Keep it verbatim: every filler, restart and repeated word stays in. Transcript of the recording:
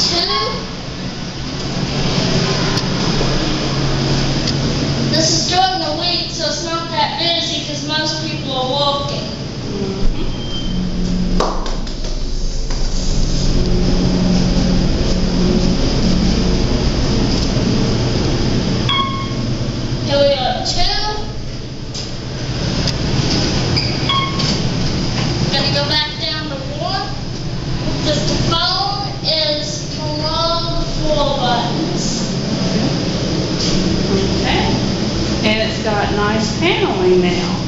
two. This is during the week, so it's not that busy because most people are walking. Here we go, two. Gonna go back down to one. The phone is below the floor buttons. Okay. And it's got nice paneling now.